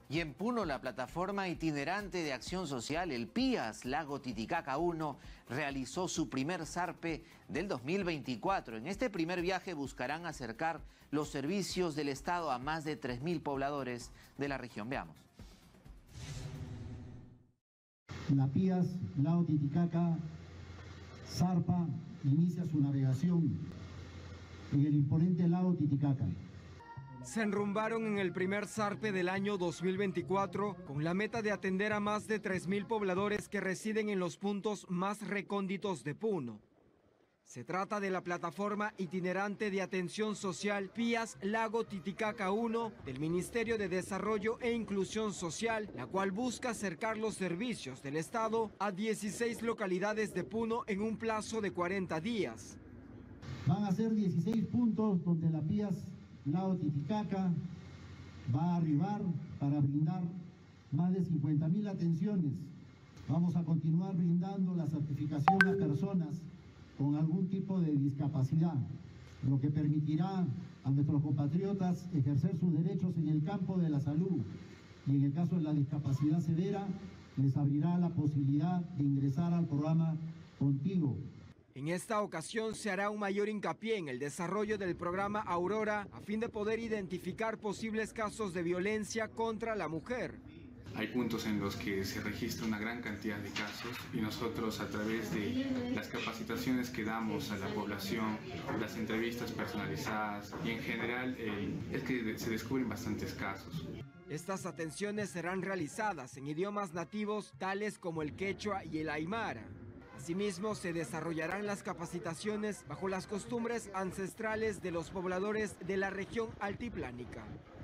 Y en Puno, la plataforma itinerante de acción social, el PIAS Lago Titicaca 1, realizó su primer zarpe del 2024. En este primer viaje buscarán acercar los servicios del Estado a más de 3.000 pobladores de la región. Veamos. La PIAS Lago Titicaca zarpa, inicia su navegación en el imponente lago Titicaca. Se enrumbaron en el primer zarpe del año 2024 con la meta de atender a más de 3.000 pobladores que residen en los puntos más recónditos de Puno. Se trata de la plataforma itinerante de atención social PIAS Lago Titicaca 1 del Ministerio de Desarrollo e Inclusión Social, la cual busca acercar los servicios del Estado a 16 localidades de Puno en un plazo de 40 días. Van a ser 16 puntos donde la PIAS Lago Titicaca va a arribar para brindar más de 50.000 atenciones. Vamos a continuar brindando la certificación a personas con algún tipo de discapacidad, lo que permitirá a nuestros compatriotas ejercer sus derechos en el campo de la salud, y en el caso de la discapacidad severa les abrirá la posibilidad de ingresar al programa Contigo. En esta ocasión se hará un mayor hincapié en el desarrollo del programa Aurora a fin de poder identificar posibles casos de violencia contra la mujer. Hay puntos en los que se registra una gran cantidad de casos y nosotros, a través de las capacitaciones que damos a la población, las entrevistas personalizadas y en general es que se descubren bastantes casos. Estas atenciones serán realizadas en idiomas nativos tales como el quechua y el aymara. Asimismo, se desarrollarán las capacitaciones bajo las costumbres ancestrales de los pobladores de la región altiplánica.